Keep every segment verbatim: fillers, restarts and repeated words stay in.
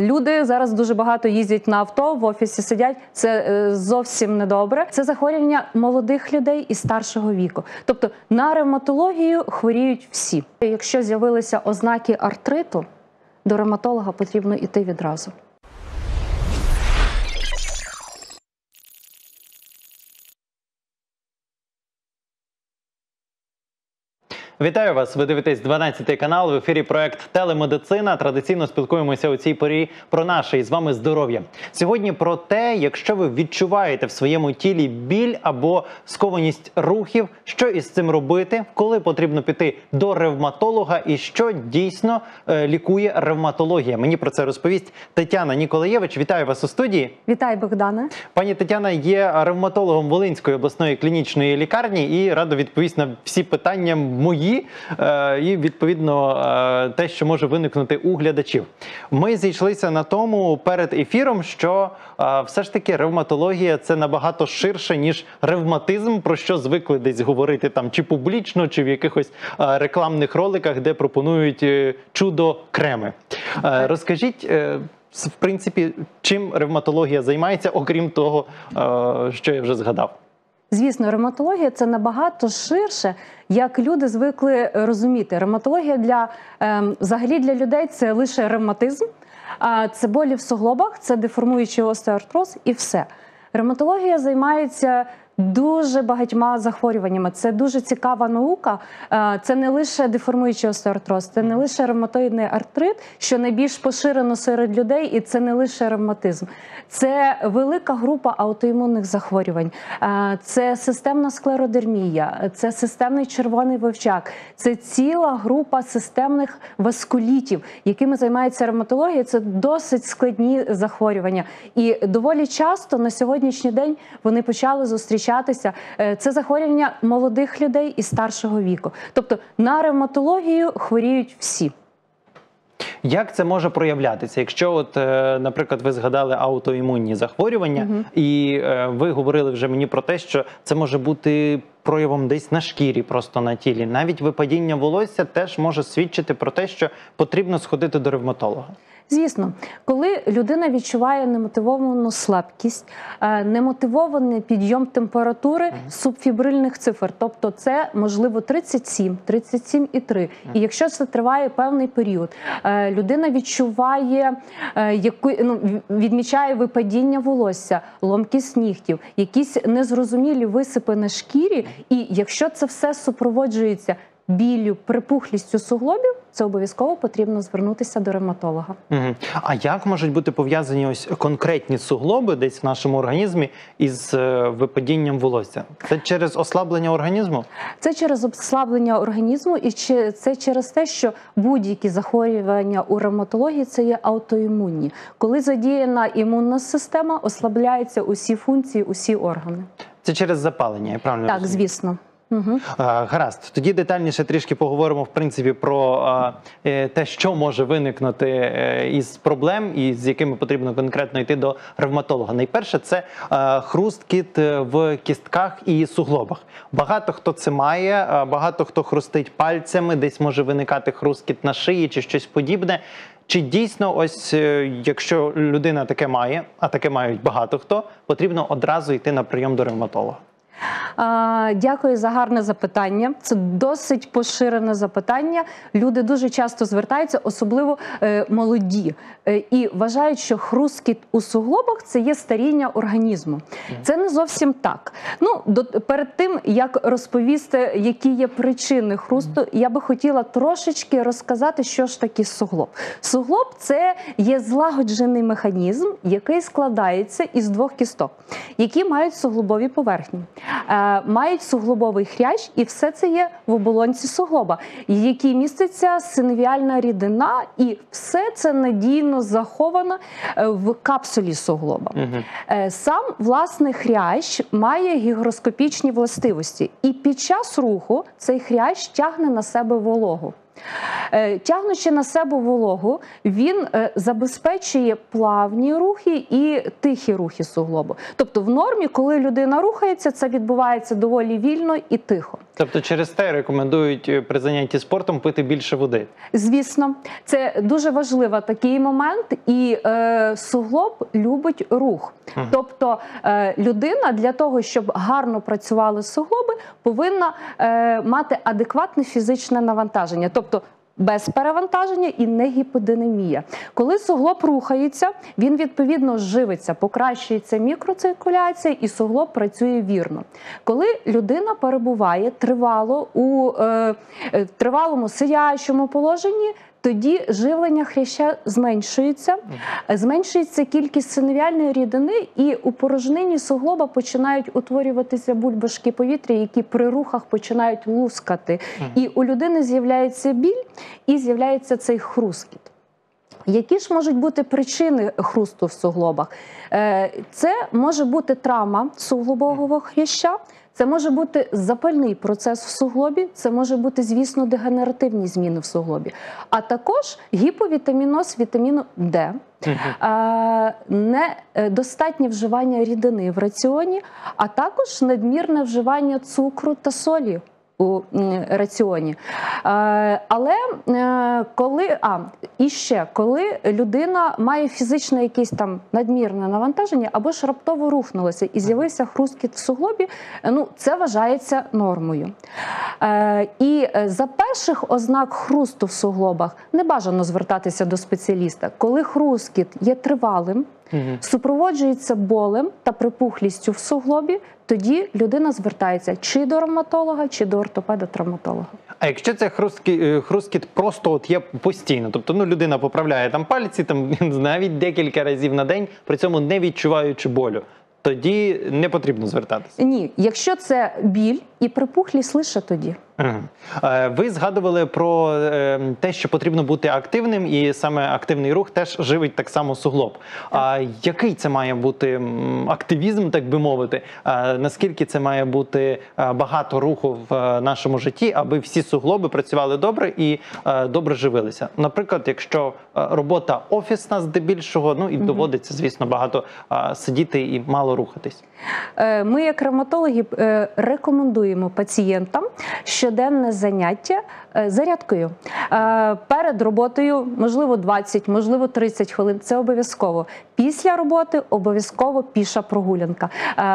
Люди зараз дуже багато їздять на авто, в офісі сидять. Це зовсім недобре. Це захворювання молодих людей і старшого віку. Тобто на ревматологію хворіють всі. Якщо з'явилися ознаки артриту, до ревматолога потрібно йти відразу. Вітаю вас! Ви дивитесь дванадцятий канал, в ефірі проект «Телемедицина». Традиційно спілкуємося у цій порі про наше із вами здоров'я. Сьогодні про те, якщо ви відчуваєте в своєму тілі біль або скованість рухів, що із цим робити, коли потрібно піти до ревматолога і що дійсно е, лікує ревматологія. Мені про це розповість Тетяна Ніколаєвич. Вітаю вас у студії. Вітаю, Богдане. Пані Тетяна є ревматологом Волинської обласної клінічної лікарні і радо відповість на всі питання мої. І, відповідно, те, що може виникнути у глядачів. Ми зійшлися на тому перед ефіром, що все ж таки ревматологія – це набагато ширше, ніж ревматизм, про що звикли десь говорити там чи публічно, чи в якихось рекламних роликах, де пропонують чудо-креми. Розкажіть, в принципі, чим ревматологія займається, окрім того, що я вже згадав? Звісно, ревматологія – це набагато ширше, як люди звикли розуміти. Ревматологія для, е, взагалі для людей – це лише ревматизм, а це болі в суглобах, це деформуючий остеоартроз і все. Ревматологія займається дуже багатьма захворюваннями. Це дуже цікава наука. Це не лише деформуючий остеоартроз, це не лише ревматоїдний артрит, що найбільш поширено серед людей, і це не лише ревматизм. Це велика група аутоімунних захворювань. Це системна склеродермія, це системний червоний вовчак, це ціла група системних васкулітів, якими займається ревматологія. Це досить складні захворювання. І доволі часто на сьогоднішній день вони почали зустрічатися. Це захворювання молодих людей і старшого віку. Тобто на ревматологію хворіють всі. Як це може проявлятися? Якщо, от, наприклад, ви згадали аутоімунні захворювання, угу. і ви говорили вже мені про те, що це може бути проявом десь на шкірі, просто на тілі. Навіть випадіння волосся теж може свідчити про те, що потрібно сходити до ревматолога. Звісно, коли людина відчуває немотивовану слабкість, немотивований підйом температури субфібрильних цифр, тобто це, можливо, тридцять сім, тридцять сім і три. І якщо це триває певний період, людина відчуває, ну, відмічає випадіння волосся, ломкість нігтів, якісь незрозумілі висипи на шкірі, і якщо це все супроводжується біллю, припухлістю суглобів, це обов'язково потрібно звернутися до ревматолога. Угу. А як можуть бути пов'язані ось конкретні суглоби десь в нашому організмі із е, випадінням волосся? Це через ослаблення організму? Це через ослаблення організму і це через те, що будь-які захворювання у ревматології – це є аутоімунні. Коли задіяна імунна система, ослабляються усі функції, усі органи. Це через запалення, я правильно розумію? Так, звісно. Угу. Гаразд. Тоді детальніше трішки поговоримо, в принципі, про а, те, що може виникнути із проблем і з якими потрібно конкретно йти до ревматолога. Найперше, це а, хрусткіт в кістках і суглобах. Багато хто це має, а, багато хто хрустить пальцями, десь може виникати хрусткіт на шиї чи щось подібне. Чи дійсно, ось, якщо людина таке має, а таке мають багато хто, потрібно одразу йти на прийом до ревматолога? Дякую за гарне запитання. Це досить поширене запитання. Люди дуже часто звертаються, особливо молоді, і вважають, що хрусткіт у суглобах – це є старіння організму. Це не зовсім так. Ну, до, перед тим, як розповісти, які є причини хрусту, я би хотіла трошечки розказати, що ж таке суглоб. Суглоб – це є злагоджений механізм, який складається із двох кісток, які мають суглобові поверхні. Мають суглобовий хрящ, і все це є в оболонці суглоба, в якій міститься синовіальна рідина, і все це надійно заховано в капсулі суглоба. Угу. Сам, власне, хрящ має гігроскопічні властивості, і під час руху цей хрящ тягне на себе вологу. Е, Тягнучи на себе вологу, він е, забезпечує плавні рухи і тихі рухи суглобу. Тобто в нормі, коли людина рухається, це відбувається доволі вільно і тихо. Тобто через те рекомендують при занятті спортом пити більше води? Звісно, це дуже важливий такий момент, і е, суглоб любить рух. Ага. Тобто е, людина для того, щоб гарно працювали суглоби, повинна е, мати адекватне фізичне навантаження. Тобто без перевантаження і не гіподинамія. Коли суглоб рухається, він відповідно живиться, покращується мікроциркуляція і суглоб працює вірно. Коли людина перебуває тривало у е, е, тривалому сидячому положенні, тоді живлення хряща зменшується, зменшується кількість синовіальної рідини, і у порожнині суглоба починають утворюватися бульбашки повітря, які при рухах починають лускати. І у людини з'являється біль і з'являється цей хрускіт. Які ж можуть бути причини хрусту в суглобах? Це може бути травма суглобового хряща, це може бути запальний процес в суглобі, це може бути, звісно, дегенеративні зміни в суглобі, а також гіповітаміноз вітаміну Д, недостатнє вживання рідини в раціоні, а також надмірне вживання цукру та солі у раціоні. Але коли, а, і ще, коли людина має фізичне якесь там надмірне навантаження або ж раптово рухнулося і з'явився хрусткіт в суглобі, ну, це вважається нормою. І за перших ознак хрусту в суглобах не бажано звертатися до спеціаліста. Коли хрусткіт є тривалим, Угу. супроводжується болем та припухлістю в суглобі, тоді людина звертається чи до ревматолога, чи до ортопеда-травматолога. А якщо це хрусткіт, хрусткіт просто от є постійно, тобто ну, людина поправляє там пальці там, навіть декілька разів на день, при цьому не відчуваючи болю, тоді не потрібно звертатися? Ні, якщо це біль і припухлість, лише тоді. Ви згадували про те, що потрібно бути активним, і саме активний рух теж живить так само суглоб. А який це має бути активізм, так би мовити? А наскільки це має бути багато руху в нашому житті, аби всі суглоби працювали добре і добре живилися? Наприклад, якщо робота офісна здебільшого, ну і угу. доводиться, звісно, багато сидіти і мало рухатись. Ми, як ревматологи, рекомендуємо пацієнтам щоденне заняття зарядкою. Перед роботою, можливо, двадцять, можливо, тридцять хвилин. Це обов'язково. Після роботи обов'язково піша прогулянка.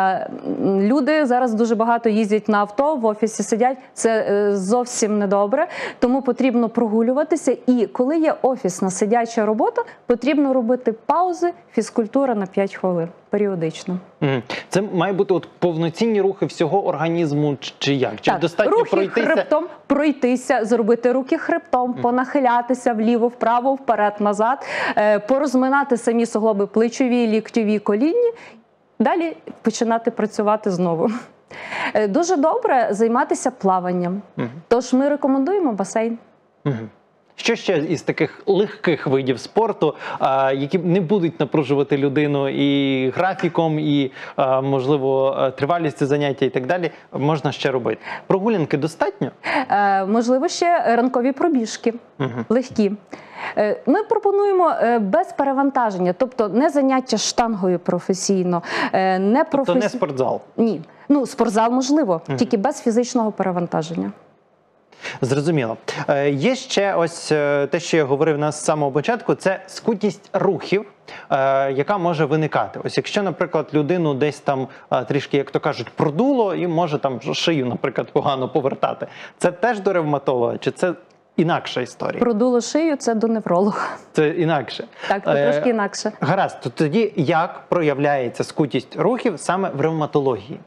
Люди зараз дуже багато їздять на авто, в офісі сидять. Це зовсім недобре. Тому потрібно прогулюватися. І коли є офісна сидяча робота, потрібно робити паузи, фізкультура на п'ять хвилин. Періодично. Це має бути от повноцінні рухи всього організму чи як? Чи так, достатньо рухи пройтися? хребтом, пройтися, зробити руки хребтом, mm. понахилятися вліво, вправо, вперед, назад, порозминати самі суглоби плечові, ліктьові, колінні, далі починати працювати знову. Дуже добре займатися плаванням. Mm. Тож ми рекомендуємо басейн. Mm. Що ще із таких легких видів спорту, а, які не будуть напружувати людину і графіком, і, а, можливо, тривалістю заняття і так далі, можна ще робити? Прогулянки достатньо? Е, можливо, ще ранкові пробіжки, угу. легкі. Е, ми пропонуємо е, без перевантаження, тобто не заняття штангою професійно, е, не професі... Тобто не спортзал? Ні. Ну, спортзал можливо, угу. тільки без фізичного перевантаження. Зрозуміло. Е, є ще ось е, те, що я говорив на самого початку, це скутість рухів, е, яка може виникати. Ось якщо, наприклад, людину десь там е, трішки, як то кажуть, продуло і може там шию, наприклад, погано повертати. Це теж до ревматолога, чи це інакша історія? Продуло шию – це до невролога. Це інакше? Так, це е, трошки інакше. Гаразд, то тоді як проявляється скутість рухів саме в ревматології?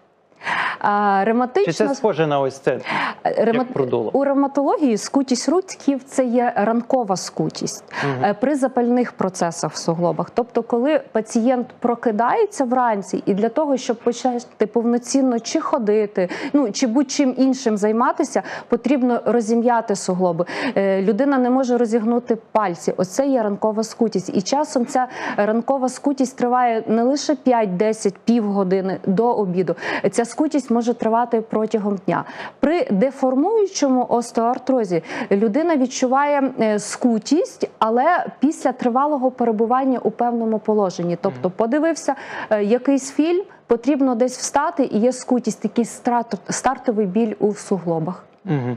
А, ревматична... Чи це схоже на ось це, Ревма... як продуло? У ревматології скутість рухів – це є ранкова скутість угу. при запальних процесах в суглобах. Тобто, коли пацієнт прокидається вранці і для того, щоб почати повноцінно чи ходити, ну, чи будь-чим іншим займатися, потрібно розім'яти суглоби. Людина не може розігнути пальці. Оце є ранкова скутість. І часом ця ранкова скутість триває не лише п'ять-десять, півгодини до обіду. Ця скутість скутість може тривати протягом дня. При деформуючому остеоартрозі людина відчуває скутість, але після тривалого перебування у певному положенні. Тобто подивився якийсь фільм, потрібно десь встати, і є скутість, такий стартовий біль у суглобах. Угу.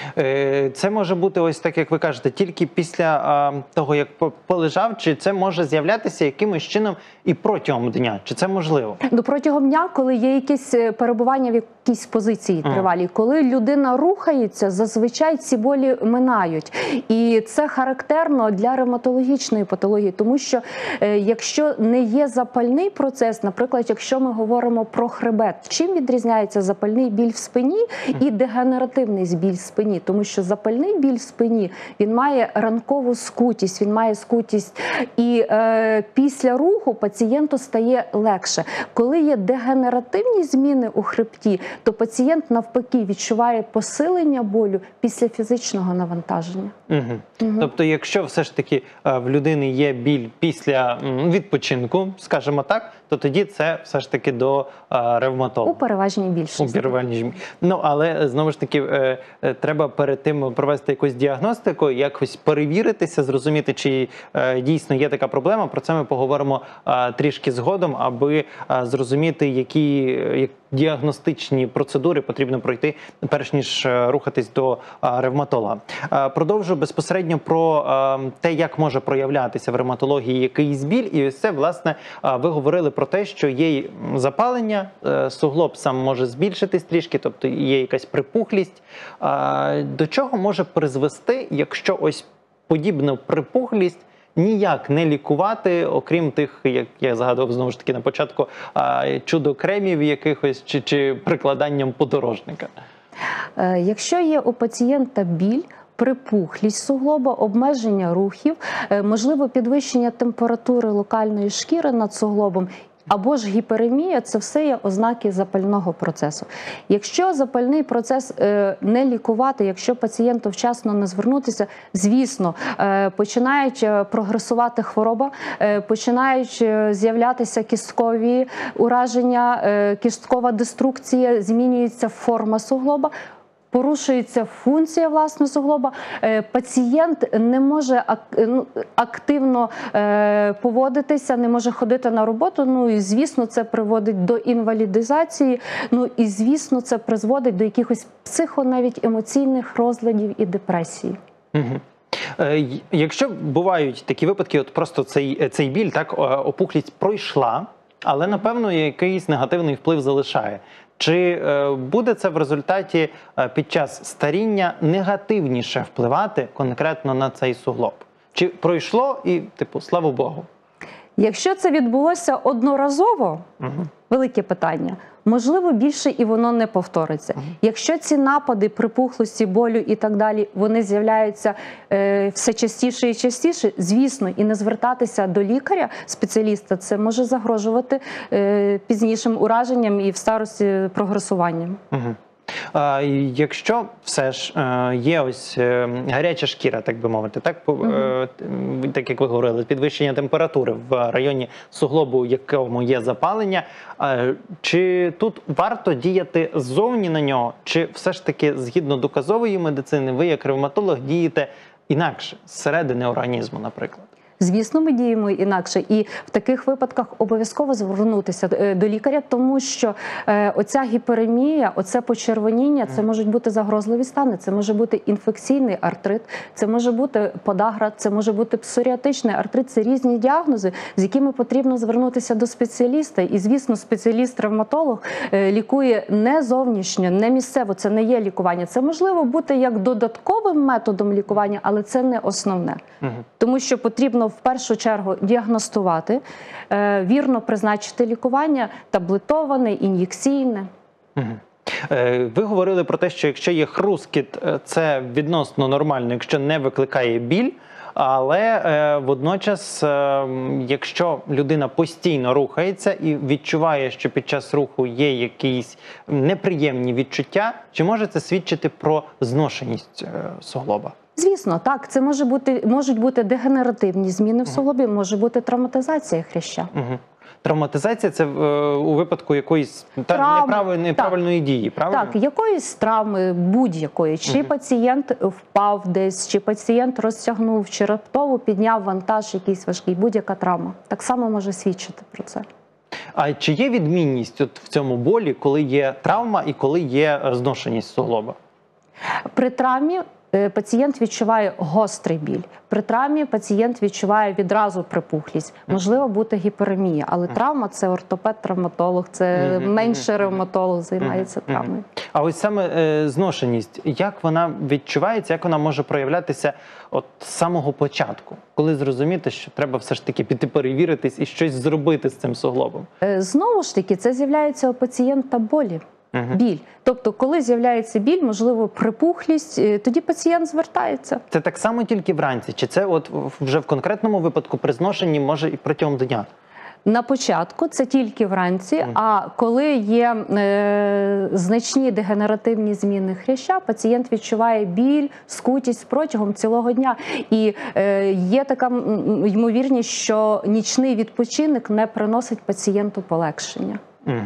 Це може бути ось так, як ви кажете, тільки після а, того, як полежав, чи це може з'являтися якимось чином і протягом дня? Чи це можливо? Ну, протягом дня, коли є якесь перебування в якійсь позиції тривалій, ага. коли людина рухається, зазвичай ці болі минають. І це характерно для ревматологічної патології, тому що е, якщо не є запальний процес, наприклад, якщо ми говоримо про хребет, чим відрізняється запальний біль в спині і дегенеративний біль в спині? Тому що запальний біль в спині, він має ранкову скутість, він має скутість, і е, після руху пацієнту стає легше. Коли є дегенеративні зміни у хребті, то пацієнт навпаки відчуває посилення болю після фізичного навантаження. Угу. Угу. Тобто, якщо все ж таки в людини є біль після відпочинку, скажімо так, то тоді це все ж таки до ревматолога. У переважній більшості. У переважній. Ну, але, знову ж таки, треба перед тим провести якусь діагностику, якось перевіритися, зрозуміти, чи дійсно є така проблема. Про це ми поговоримо трішки згодом, аби зрозуміти, які діагностичні процедури потрібно пройти, перш ніж рухатись до ревматолога. Продовжу безпосередньо про те, як може проявлятися в ревматології якийсь біль. І ось це, власне, ви говорили про те, що є запалення, суглоб сам може збільшитись трішки, тобто є якась припухлість. До чого може призвести, якщо ось подібну припухлість ніяк не лікувати, окрім тих, як я згадував знову ж таки на початку, чудо-кремів якихось чи, чи прикладанням подорожника? Якщо є у пацієнта біль, припухлість суглоба, обмеження рухів, можливо підвищення температури локальної шкіри над суглобом, або ж гіперемія – це все є ознаки запального процесу. Якщо запальний процес е, не лікувати, якщо пацієнту вчасно не звернутися, звісно, е, починають прогресувати хвороба, е, починають з'являтися кісткові ураження, е, кісткова деструкція, змінюється форма суглоба, порушується функція власне суглоба, пацієнт не може активно поводитися, не може ходити на роботу, ну і звісно це приводить до інвалідизації, ну і звісно це призводить до якихось психо, навіть емоційних розладів і депресії. Угу. Якщо бувають такі випадки, от просто цей, цей біль, так, опухлість пройшла, але напевно якийсь негативний вплив залишає. Чи буде це в результаті під час старіння негативніше впливати конкретно на цей суглоб? Чи пройшло і, типу, слава Богу? Якщо це відбулося одноразово, угу. велике питання, можливо, більше і воно не повториться. Угу. Якщо ці напади припухлості, болю і так далі, вони з'являються е, все частіше і частіше, звісно, і не звертатися до лікаря, спеціаліста, це може загрожувати е, пізнішим ураженням і в старості прогресуванням. Угу. А, якщо все ж е, є ось е, гаряча шкіра, так би мовити, так, mm-hmm. е, так як ви говорили, підвищення температури в районі суглобу, в якому є запалення, е, чи тут варто діяти ззовні на нього, чи все ж таки, згідно доказової медицини, ви як ревматолог дієте інакше, зсередини організму, наприклад? Звісно, ми діємо інакше. І в таких випадках обов'язково звернутися до лікаря, тому що е, оця гіперемія, оце почервоніння, це можуть бути загрозливі стани, це може бути інфекційний артрит, це може бути подагра, це може бути псоріатичний артрит. Це різні діагнози, з якими потрібно звернутися до спеціаліста. І, звісно, спеціаліст-ревматолог е, лікує не зовнішньо, не місцево, це не є лікування. Це можливо бути як додатковим методом лікування, але це не основне. Угу. Тому що потрібно в першу чергу діагностувати, вірно призначити лікування, таблетоване, ін'єкційне. Угу. Ви говорили про те, що якщо є хрускіт, це відносно нормально, якщо не викликає біль, але е, водночас, е, якщо людина постійно рухається і відчуває, що під час руху є якісь неприємні відчуття, чи може це свідчити про зношеність е, суглоба? Звісно, так. Це може бути, можуть бути дегенеративні зміни в суглобі, може бути травматизація хряща. Угу. Травматизація – це е, у випадку якоїсь та, Травм. неправильної, неправильної дії, правильно? Так, якоїсь травми будь-якої. Чи Мгм. пацієнт впав десь, чи пацієнт розтягнув, чи раптово підняв вантаж якийсь важкий, будь-яка травма. Так само може свідчити про це. А чи є відмінність от в цьому болі, коли є травма і коли є е, зношеність суглоба? При травмі е, пацієнт відчуває гострий біль. При травмі пацієнт відчуває відразу припухлість. Можливо бути гіперемія, але травма – це ортопед-травматолог, це Мгм, менше мгм, ревматолог займається Мгм. травмою. А ось саме е, зношеність, як вона відчувається, як вона може проявлятися от з самого початку, коли зрозуміти, що треба все ж таки піти перевіритись і щось зробити з цим суглобом? Е, Знову ж таки, це з'являється у пацієнта болі. Мгм. Біль. Тобто, коли з'являється біль, можливо, припухлість, е, тоді пацієнт звертається. Це так само тільки вранці? Чи це от вже в конкретному випадку при зношенні може і протягом дня? На початку це тільки вранці, а коли є е, значні дегенеративні зміни хряща, пацієнт відчуває біль, скутість протягом цілого дня. І е, є така м, ймовірність, що нічний відпочинок не приносить пацієнту полегшення. Мгм.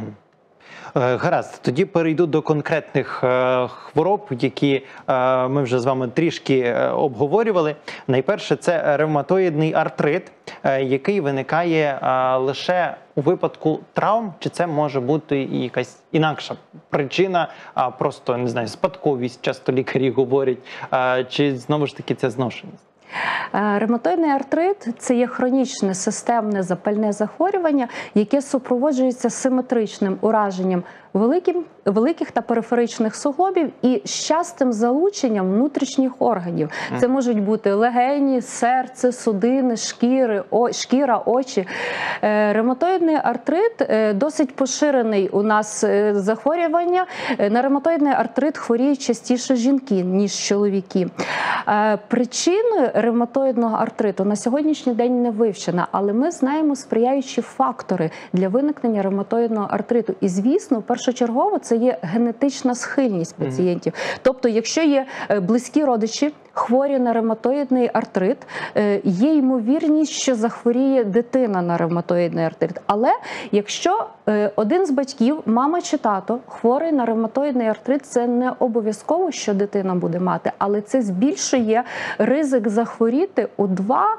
Е, Гаразд, тоді перейду до конкретних е, хвороб, які е, ми вже з вами трішки е, обговорювали. Найперше, це ревматоїдний артрит, е, який виникає е, лише у випадку травм, чи це може бути і якась інакша причина, а просто, не знаю, спадковість, часто лікарі говорять, е, чи знову ж таки це зношеність? Е, Ревматоїдний артрит – це є хронічне системне запальне захворювання, яке супроводжується симетричним ураженням великим, великих та периферичних суглобів і з частим залученням внутрішніх органів. Це можуть бути легені, серце, судини, шкіри, о, шкіра, очі. Е, Ревматоїдний артрит е, досить поширений у нас е, захворювання. Е, На ревматоїдний артрит хворіють частіше жінки, ніж чоловіки. Е, Причиною ревматоїдного артриту на сьогоднішній день не вивчена, але ми знаємо сприяючі фактори для виникнення ревматоїдного артриту. І, звісно, першочергово це є генетична схильність пацієнтів. Тобто, якщо є е, близькі родичі, хворі на ревматоїдний артрит, е, є ймовірність, що захворіє дитина на ревматоїдний артрит. Але якщо е, один з батьків, мама чи тато, хворий на ревматоїдний артрит, це не обов'язково, що дитина буде мати, але це збільшує ризик захворіти у два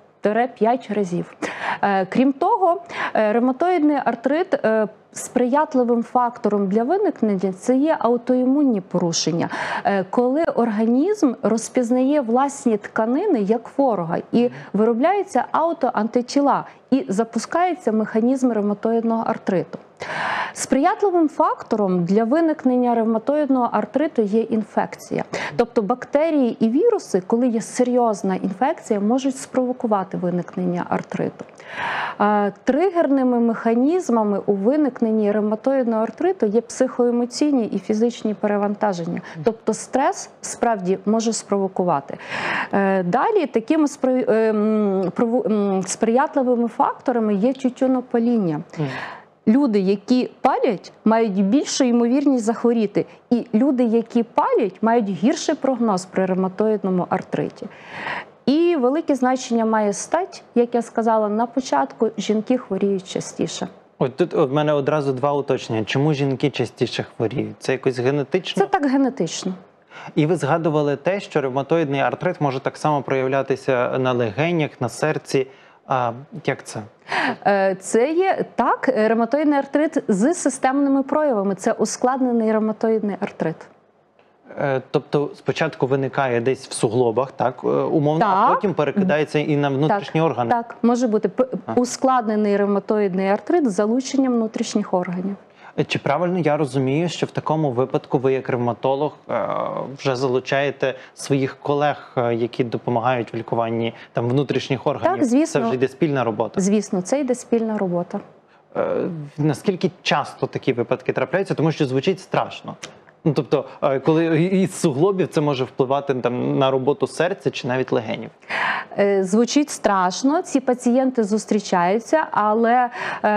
п'ять разів. Е, Крім того, е, ревматоїдний артрит е, сприятливим фактором для виникнення це є аутоімунні порушення, е, коли організм розпізнає власні тканини як ворога і виробляються аутоантитіла і запускається механізм ревматоїдного артриту. Сприятливим фактором для виникнення ревматоїдного артриту є інфекція. Тобто бактерії і віруси, коли є серйозна інфекція, можуть спровокувати виникнення артриту. Е, Тригерними механізмами у виникненні ревматоїдного артриту є психоемоційні і фізичні перевантаження. Тобто стрес справді може спровокувати. Е, Далі такими спри- ем, прово- ем, сприятливими факторами є тютюнопаління. Люди, які палять, мають більшу ймовірність захворіти. І люди, які палять, мають гірший прогноз при ревматоїдному артриті. І велике значення має стать, як я сказала на початку, жінки хворіють частіше. От тут в мене одразу два уточнення. Чому жінки частіше хворіють? Це якось генетично? Це так генетично. І ви згадували те, що ревматоїдний артрит може так само проявлятися на легенях, на серці. А як це? Е, Це є, так, ревматоїдний артрит з системними проявами. Це ускладнений ревматоїдний артрит. Е, Тобто спочатку виникає десь в суглобах, так, е, умовно, а Так. потім перекидається і на внутрішні так, органи? Так, може бути П- ускладнений ревматоїдний артрит з залученням внутрішніх органів. Е, Чи правильно я розумію, що в такому випадку ви як ревматолог е, вже залучаєте своїх колег, е, які допомагають в лікуванні там внутрішніх органів? Так, звісно. Це вже йде спільна робота. Звісно, це йде спільна робота. Е, Наскільки часто такі випадки трапляються? Тому що звучить страшно. Ну, тобто, е, коли із суглобів це може впливати там на роботу серця чи навіть легенів. Е, Звучить страшно, ці пацієнти зустрічаються, але е,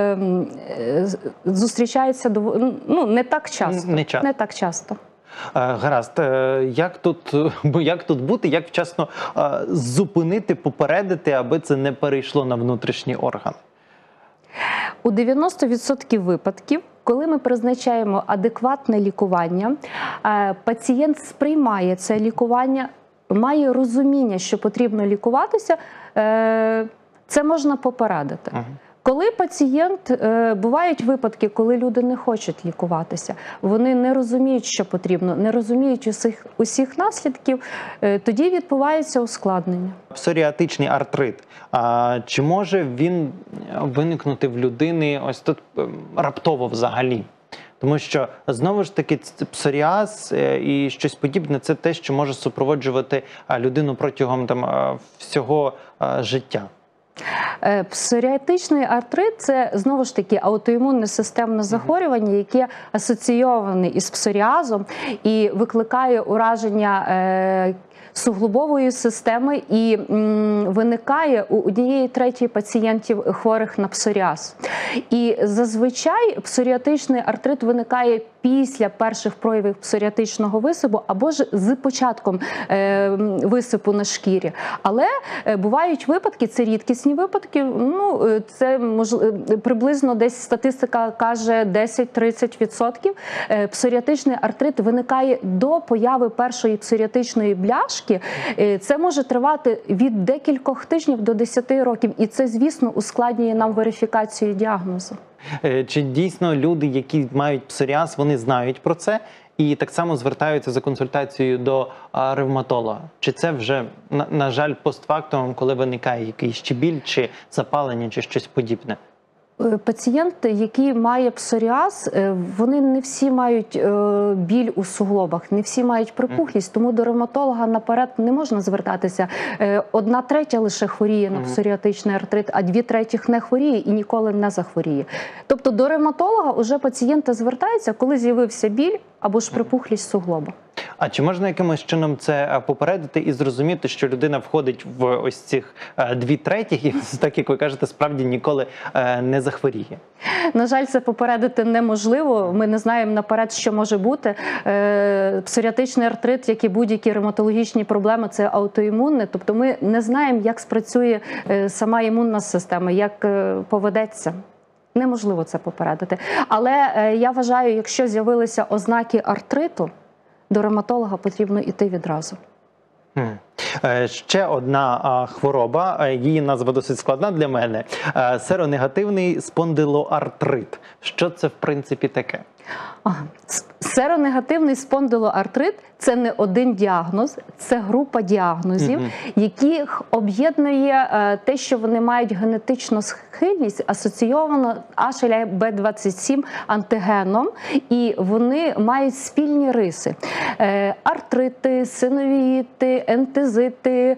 е, зустрічаються дов... ну, не так часто. Не часто. Не так часто. Е, Гаразд, Е, як тут, бо як тут бути, як вчасно е, зупинити, попередити, аби це не перейшло на внутрішні органи? У дев'яносто відсотків випадків, коли ми призначаємо адекватне лікування, е, пацієнт сприймає це лікування, має розуміння, що потрібно лікуватися, е, це можна попередити. Ага. Коли пацієнт, е, бувають випадки, коли люди не хочуть лікуватися, вони не розуміють, що потрібно, не розуміють усіх, усіх наслідків, е, тоді відбувається ускладнення. Псоріатичний артрит. А, чи може він виникнути в людини ось тут ем, раптово взагалі? Тому що, знову ж таки, ц- псоріаз е, і щось подібне – це те, що може супроводжувати а, людину протягом там, а, всього а, життя. Е, Псоріатичний артрит – це, знову ж таки, аутоімунне системне захворювання, яке асоційоване із псоріазом і викликає ураження е, суглобової системи і м, виникає у однієї третьої пацієнтів хворих на псоріаз. І зазвичай псоріатичний артрит виникає після перших проявів псоріатичного висипу або ж з початком е, висипу на шкірі. Але е, бувають випадки, це рідкісні випадки, ну, е, це можливо, приблизно десь статистика каже десять-тридцять відсотків. Е, псоріатичний артрит виникає до появи першої псоріатичної бляшки. Е, це може тривати від декількох тижнів до десяти років. І це, звісно, ускладнює нам верифікацію діагнозу. Е, Чи дійсно люди, які мають псоріаз, вони знають про це і так само звертаються за консультацією до а, ревматолога? Чи це вже, на, на жаль, постфактум, коли виникає якийсь чи біль, чи запалення, чи щось подібне? Е, Пацієнт, який має псоріаз, е, вони не всі мають е, біль у суглобах, не всі мають припухлість, тому до ревматолога наперед не можна звертатися. Е, Одна третя лише хворіє на псоріатичний артрит, а дві третіх не хворіє і ніколи не захворіє. Тобто до ревматолога уже пацієнти звертаються, коли з'явився біль або ж припухлість суглоба. А чи можна якимось чином це е, попередити і зрозуміти, що людина входить в ось цих е, дві третіх і, так як ви кажете, справді ніколи е, не захворіє? На жаль, це попередити неможливо. Ми не знаємо наперед, що може бути. Е, Псоріатичний артрит, як і будь-які ревматологічні проблеми, це аутоімунне. Тобто ми не знаємо, як спрацює е, сама імунна система, як е, поведеться. Неможливо це попередити. Але е, я вважаю, якщо з'явилися ознаки артриту, до ревматолога потрібно йти відразу. Хм. Е, Ще одна а, хвороба, е, її назва досить складна для мене. Е, Серонегативний спондилоартрит. Що це в принципі таке? Ага. С- Серонегативний спондилоартрит – це не один діагноз, це група діагнозів, Мгм. яких об'єднує е, те, що вони мають генетичну схильність, асоційовано аш ел ей бі двадцять сім антигеном, і вони мають спільні риси. Е, Артрити, синовіїти, ентезити,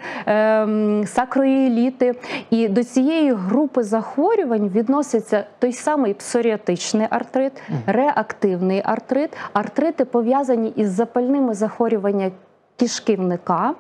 е, сакроїліти. І до цієї групи захворювань відноситься той самий псоріатичний артрит, реактивний артрит, артрити пов'язані із запальними захворюваннями кишківника,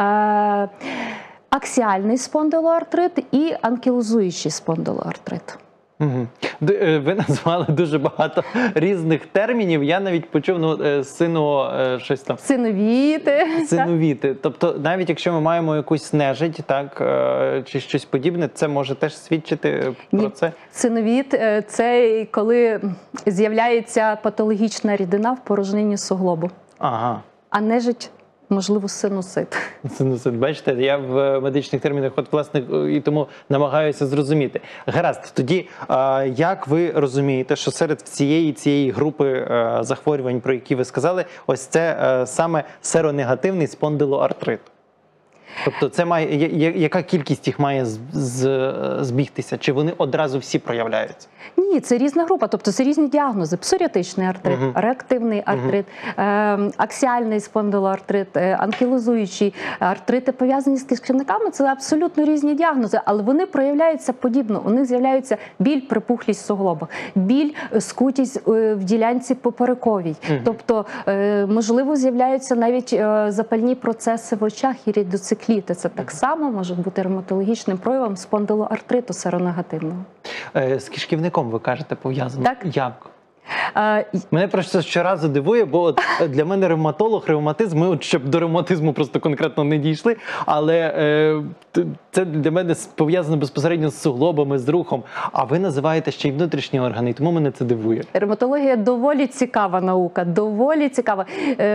е, аксіальний спондилоартрит і анкілозуючий спондилоартрит. Угу. Ви назвали дуже багато різних термінів. Я навіть почув ну, е, сино, е, щось там. Синовіти. Синовіти. Тобто, навіть якщо ми маємо якусь нежить, так, е, чи щось подібне, це може теж свідчити про Ні. це? Синовіт – це коли з'являється патологічна рідина в порожнині суглобу, Ага. а нежить, можливо, синусит. Синусит, бачите, я в медичних термінах, от, власне, і тому намагаюся зрозуміти. Гаразд, тоді, а, як ви розумієте, що серед всієї цієї групи а, захворювань, про які ви сказали, ось це а, саме серонегативний спондилоартрит? Тобто це має, я- я- яка кількість їх має з, з, збігтися? Чи вони одразу всі проявляються? Ні, це різна група, тобто це різні діагнози. Псоріатичний артрит, Мгм. реактивний артрит, е, аксіальний спондилоартрит, е, анкілозуючий, артрити пов'язані з кишківниками – це абсолютно різні діагнози, але вони проявляються подібно. У них з'являється біль, припухлість в суглобах, біль, скутість е, в ділянці поперековій. Мгм. Тобто, е, можливо, з'являються навіть е, запальні процеси в очах і рідоцикліти. Це так само може бути ревматологічним проявом спондилоартриту серонегативного. Е, з кишківником, ви кажете, пов'язано? Так. Як? Е, Мене просто щоразу дивує, бо от для мене ревматолог, ревматизм, ми от щоб до ревматизму просто конкретно не дійшли, але е, т- це для мене с- пов'язано безпосередньо з суглобами, з рухом. А ви називаєте ще й внутрішні органи, і тому мене це дивує. Ревматологія доволі цікава наука, доволі цікава. Е,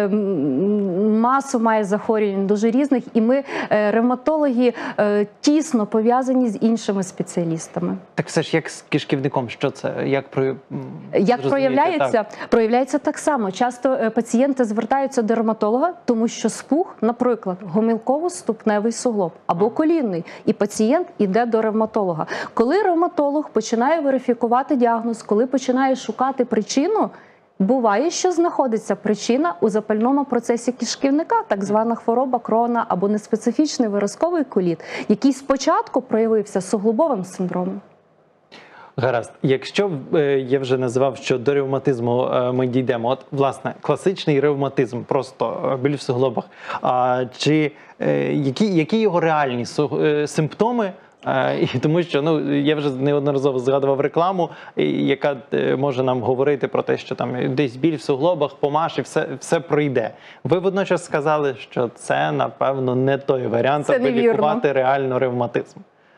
м, Масу має захворювань дуже різних, і ми, е, ревматологи, е, тісно пов'язані з іншими спеціалістами. Так все ж як з кишківником, що це? Як, про, м, Як зрозуміти? проявляється? Так. Проявляється так само. Часто е, пацієнти звертаються до дерматолога, тому що спух, наприклад, гомілково-ступневий суглоб або колінний, і пацієнт іде до ревматолога. Коли ревматолог починає верифікувати діагноз, коли починає шукати причину, буває, що знаходиться причина у запальному процесі кишківника, так звана хвороба Крона або неспецифічний виразковий коліт, який спочатку проявився суглобовим синдромом. Гаразд. Якщо е, я вже називав, що до ревматизму е, ми дійдемо, от, власне, класичний ревматизм, просто е, біль в суглобах, а, чи е, які, які його реальні су- е, симптоми? Е, і тому що, ну, я вже неодноразово згадував рекламу, і- яка е, може нам говорити про те, що там десь біль в суглобах, помаш і все, все пройде. Ви водночас сказали, що це, напевно, не той варіант, Це аби невірно. лікувати реально ревматизм.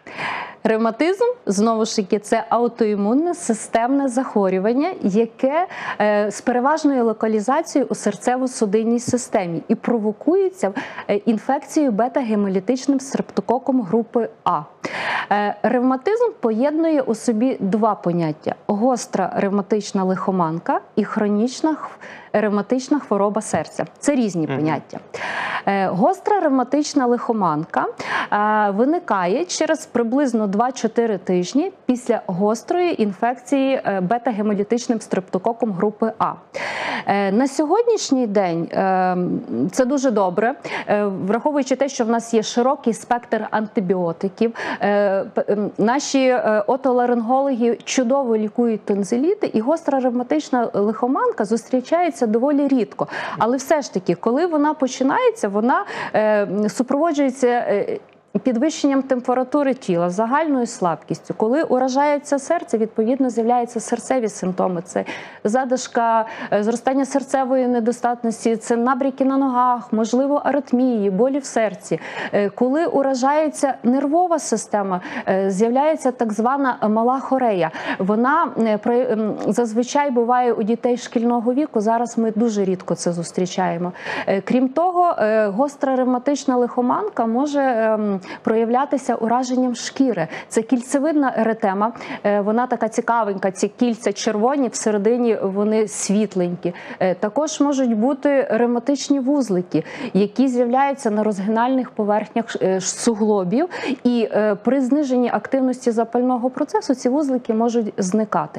Ревматизм, знову ж таки, це аутоімунне системне захворювання, яке е, з переважною локалізацією у серцево-судинній системі і провокується е, інфекцією бета-гемолітичним стрептококом групи А. Е, ревматизм поєднує у собі два поняття: гостра ревматична лихоманка і хронічна х- ревматична хвороба серця. Це різні Мгм. поняття. Е, Гостра ревматична лихоманка е, виникає через приблизно два-чотири тижні після гострої інфекції е, бета-гемолітичним стрептококом групи А. Е, На сьогоднішній день е, це дуже добре, е, враховуючи те, що в нас є широкий спектр антибіотиків. Е, п- ем, Наші е, отоларингологи чудово лікують тонзиліти, і гостра ревматична лихоманка зустрічається доволі рідко. Але все ж таки, коли вона починається, вона е, супроводжується е, підвищенням температури тіла, загальною слабкістю. Коли уражається серце, відповідно з'являються серцеві симптоми. Це задишка, е, зростання серцевої недостатності, це набряки на ногах, можливо, аритмії, болі в серці. Е, Коли уражається нервова система, е, з'являється так звана мала хорея. Вона е, про- ем, зазвичай буває у дітей шкільного віку, зараз ми дуже рідко це зустрічаємо. Е, Крім того, е, гостра ревматична лихоманка може ем, проявлятися ураженням шкіри. Це кільцевидна еретема, е, вона така цікавенька, ці кільця червоні, всередині вони світленькі. Е, Також можуть бути ревматичні вузлики, які з'являються на розгинальних поверхнях е, суглобів, і е, при зниженні активності запального процесу ці вузлики можуть зникати.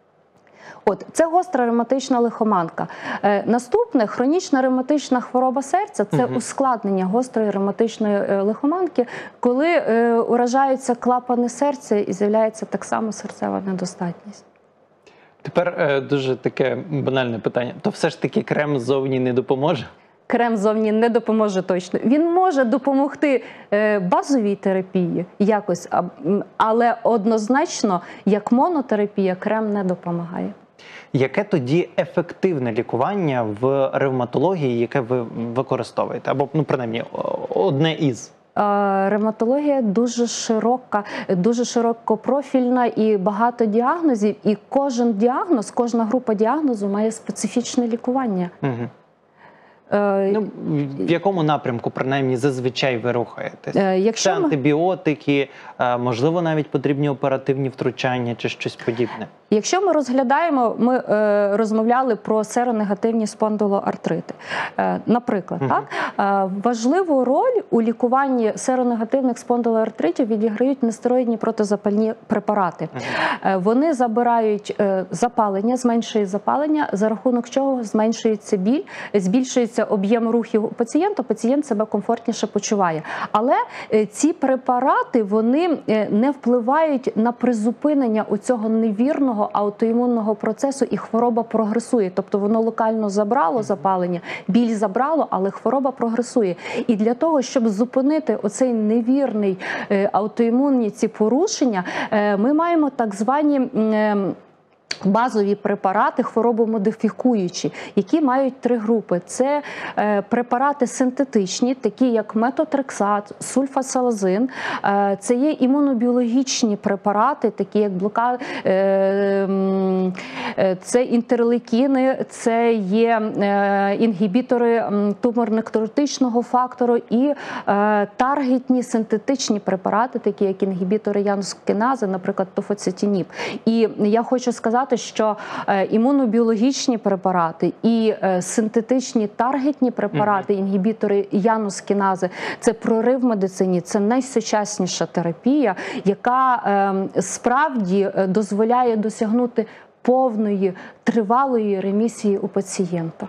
От, це гостра ревматична лихоманка. Е, наступне, хронічна ревматична хвороба серця – це Мгм. ускладнення гострої ревматичної е, лихоманки, коли е, уражаються клапани серця і з'являється так само серцева недостатність. Тепер е, дуже таке банальне питання. То все ж таки крем ззовні не допоможе? Крем зовні не допоможе точно. Він може допомогти е, базовій терапії якось, а, м, але однозначно, як монотерапія, крем не допомагає. Яке тоді ефективне лікування в ревматології, яке ви використовуєте? Або, ну, принаймні, о- одне із? Е, Ревматологія дуже широка, дуже широкопрофільна і багато діагнозів. І кожен діагноз, кожна група діагнозу має специфічне лікування. Угу. Е, Ну, в якому напрямку, принаймні, зазвичай ви рухаєтесь? Е, якщо Це ми- антибіотики, е, можливо, навіть потрібні оперативні втручання чи щось подібне? Якщо ми розглядаємо, ми е, розмовляли про серонегативні спондилоартрити. Е, наприклад, Мгм. так, е, важливу роль у лікуванні серонегативних спондилоартритів відіграють нестероїдні протизапальні препарати. Е, вони забирають е, запалення, зменшують запалення, за рахунок чого зменшується біль, збільшується об'єм рухів у пацієнта, пацієнт себе комфортніше почуває. Але е, ці препарати, вони е, не впливають на призупинення у цього невірного аутоімунного процесу, і хвороба прогресує. Тобто воно локально забрало запалення, біль забрало, але хвороба прогресує. І для того, щоб зупинити оцей невірний е, аутоімунні ці порушення, е, ми маємо так звані м, е, базові препарати хворобомодифікуючі, які мають три групи. Це е, препарати синтетичні, такі як метотрексат, сульфасалазин. Е, це є імунобіологічні препарати, такі як блока, е, е, це інтерлейкіни, це є е, інгібітори тумор-некротичного фактору і е, таргетні синтетичні препарати, такі як інгібітори янускінази, наприклад, тофоцетиніб. І я хочу сказати, що імунобіологічні препарати і синтетичні таргетні препарати, інгібітори янускінази – це прорив в медицині, це найсучасніша терапія, яка справді дозволяє досягнути повної, тривалої ремісії у пацієнта.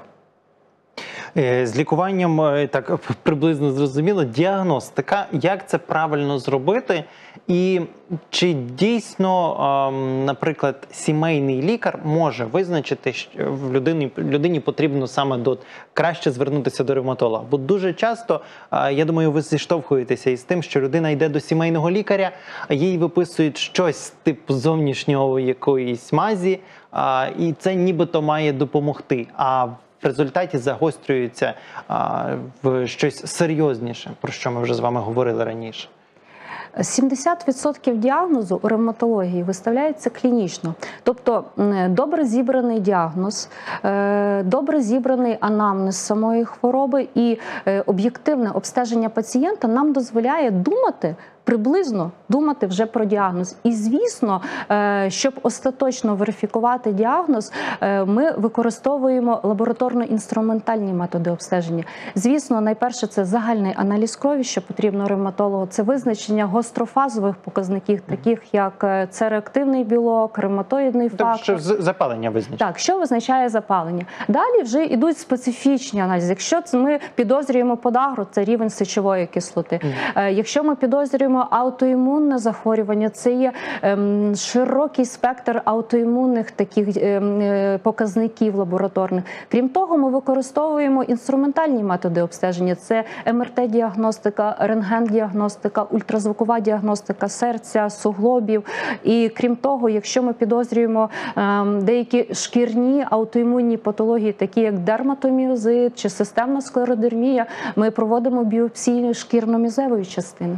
З лікуванням так приблизно зрозуміло. Діагностика, як це правильно зробити? І чи дійсно, наприклад, сімейний лікар може визначити, що в людині, людині потрібно саме до краще звернутися до ревматолога? Бо дуже часто, я думаю, ви зіштовхуєтеся із тим, що людина йде до сімейного лікаря, а їй виписують щось типу зовнішнього якоїсь мазі, і це нібито має допомогти. А в результаті загострюється а, в щось серйозніше, про що ми вже з вами говорили раніше. сімдесят відсотків діагнозу у ревматології виставляється клінічно. Тобто добре зібраний діагноз, добре зібраний анамнез самої хвороби і об'єктивне обстеження пацієнта нам дозволяє думати, приблизно думати вже про діагноз. І, звісно, щоб остаточно верифікувати діагноз, ми використовуємо лабораторно-інструментальні методи обстеження. Звісно, найперше це загальний аналіз крові, що потрібно ревматологу, це визначення гострофазових показників, таких як цереактивний білок, ревматоїдний фактор. Тобто, що запалення визначає? Так, що визначає запалення. Далі вже йдуть специфічні аналізи. Якщо ми підозрюємо подагру, це рівень сечової кислоти. Mm. Якщо ми підозрюємо аутоімунне захворювання, це є ем, широкий спектр аутоімунних таких ем, показників лабораторних. Крім того, ми використовуємо інструментальні методи обстеження. Це ем ер те-діагностика, рентген-діагностика, ультразвукова діагностика серця, суглобів. І крім того, якщо ми підозрюємо ем, деякі шкірні аутоімунні патології, такі як дерматоміозит чи системна склеродермія, ми проводимо біопсію шкірно-мізевої частини.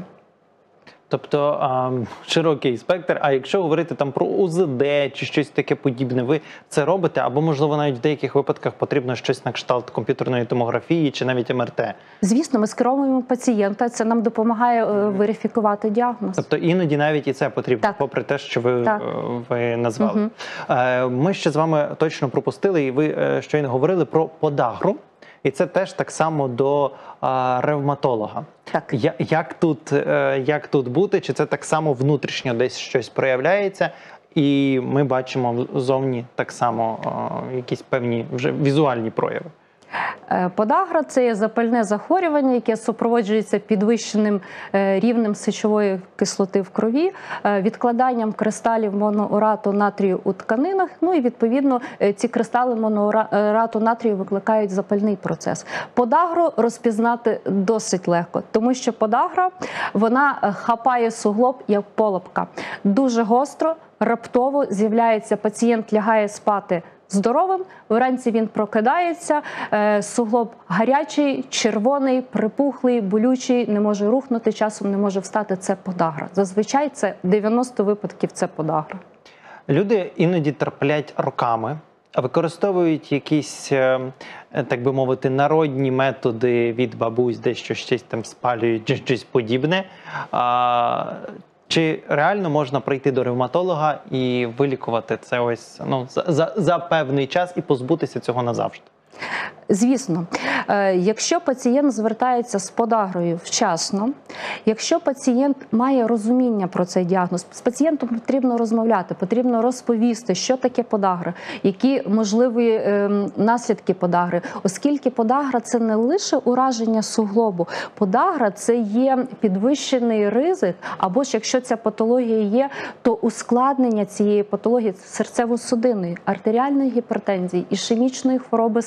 Тобто а, широкий спектр. А якщо говорити там про у зет де чи щось таке подібне, ви це робите? Або, можливо, навіть в деяких випадках потрібно щось на кшталт комп'ютерної томографії чи навіть ем ер те? Звісно, ми скеровуємо пацієнта, це нам допомагає е, верифікувати діагноз. Тобто іноді навіть і це потрібно, так, попри те, що ви, е, ви назвали. Угу. Е, ми ще з вами точно пропустили, і ви е, щойно говорили про подагру. І це теж так само до а, ревматолога. Так. Я, як, тут, е, як тут бути? Чи це так само внутрішньо десь щось проявляється? І ми бачимо зовні так само е, якісь певні вже візуальні прояви? Подагра – це є запальне захворювання, яке супроводжується підвищеним рівнем сечової кислоти в крові, відкладанням кристалів моноурату натрію у тканинах, ну і відповідно ці кристали моноурату натрію викликають запальний процес. Подагру розпізнати досить легко, тому що подагра, вона хапає суглоб як полапка. Дуже гостро, раптово з'являється, пацієнт лягає спати здоровим, вранці він прокидається, суглоб гарячий, червоний, припухлий, болючий, не може рухнути, часом не може встати. Це подагра. Зазвичай це дев'яносто випадків це подагра. Люди іноді терплять роками, використовують якісь, так би мовити, народні методи від бабусь, дещо щось там спалюють, чи щось подібне. Чи реально можна прийти до ревматолога і вилікувати це ось ну, за, за певний час і позбутися цього назавжди? Звісно, якщо пацієнт звертається з подагрою вчасно, якщо пацієнт має розуміння про цей діагноз, з пацієнтом потрібно розмовляти, потрібно розповісти, що таке подагра, які можливі наслідки подагри, оскільки подагра – це не лише ураження суглобу, подагра – це є підвищений ризик, або ж якщо ця патологія є, то ускладнення цієї патології серцево-судинної, артеріальної гіпертензії, ішемічної хвороби серця,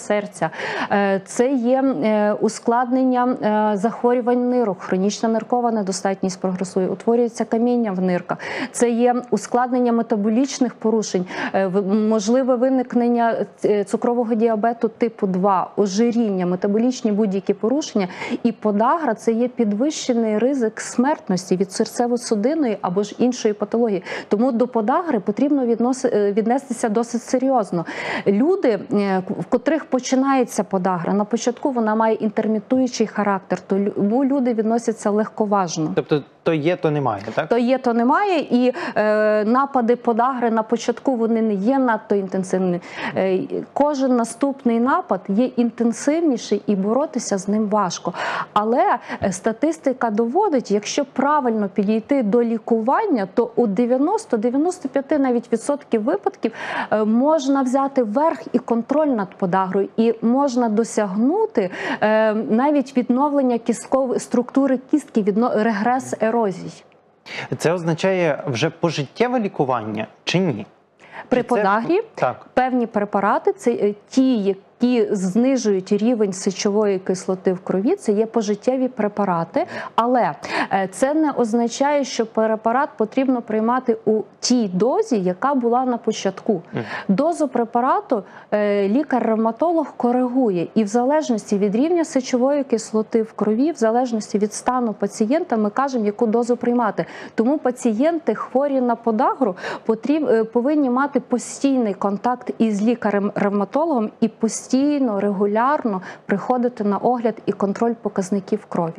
серця, е, це є е, ускладнення е, захворювань нирок, хронічна ниркова недостатність прогресує, утворюється каміння в нирках, це є ускладнення метаболічних порушень, е, в- можливе виникнення е, цукрового діабету типу два, ожиріння, метаболічні будь-які порушення, і подагра – це є підвищений ризик смертності від серцево-судинної або ж іншої патології. Тому до подагри потрібно відноси- е, віднестися досить серйозно. Люди, е, в котрих починається подагра, на початку вона має інтермітуючий характер, тому люди відносяться легковажно. Тобто то є, то немає, так? То є, то немає, і е, напади подагри на початку вони не є надто інтенсивними. Е, кожен наступний напад є інтенсивніший і боротися з ним важко. Але е, статистика доводить, якщо правильно підійти до лікування, то у дев'яносто-дев'яносто п'ять навіть відсотків випадків е, можна взяти верх і контроль над подагрою, і можна досягнути е, навіть відновлення кісткової структури кістки, відно, регрес ерозій. Це означає вже пожиттєве лікування чи ні? При Чи це- подагрі Так. певні препарати, це е, ті, які знижують рівень сечової кислоти в крові, це є пожиттєві препарати, але е, це не означає, що препарат потрібно приймати у тій дозі, яка була на початку. Дозу препарату е, лікар-ревматолог коригує, і в залежності від рівня сечової кислоти в крові, в залежності від стану пацієнта, ми кажемо, яку дозу приймати. Тому пацієнти, хворі на подагру, потріб, е, повинні мати постійний контакт із лікарем-ревматологом і постійно, регулярно приходити на огляд і контроль показників крові.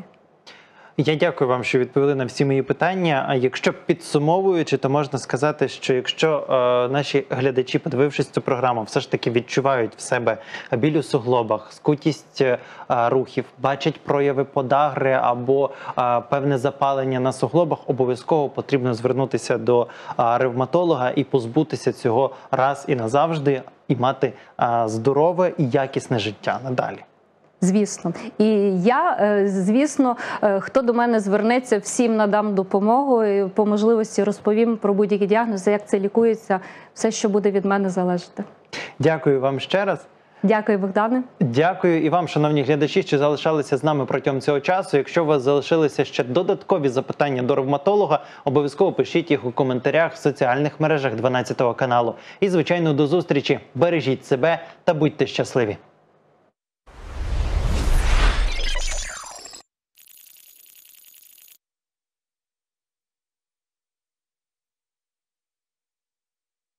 Я дякую вам, що відповіли на всі мої питання. А якщо підсумовуючи, то можна сказати, що якщо е, наші глядачі, подивившись цю програму, все ж таки відчувають в себе біль у суглобах, скутість е, рухів, бачать прояви подагри або е, певне запалення на суглобах, обов'язково потрібно звернутися до е, ревматолога і позбутися цього раз і назавжди, і мати е, здорове і якісне життя надалі. Звісно. І я, е, звісно, е, хто до мене звернеться, всім надам допомогу і по можливості розповім про будь-які діагнози, як це лікується, все, що буде від мене залежати. Дякую вам ще раз. Дякую, Богдане. Дякую і вам, шановні глядачі, що залишалися з нами протягом цього часу. Якщо у вас залишилися ще додаткові запитання до ревматолога, обов'язково пишіть їх у коментарях в соціальних мережах дванадцятого каналу. І, звичайно, до зустрічі. Бережіть себе та будьте щасливі.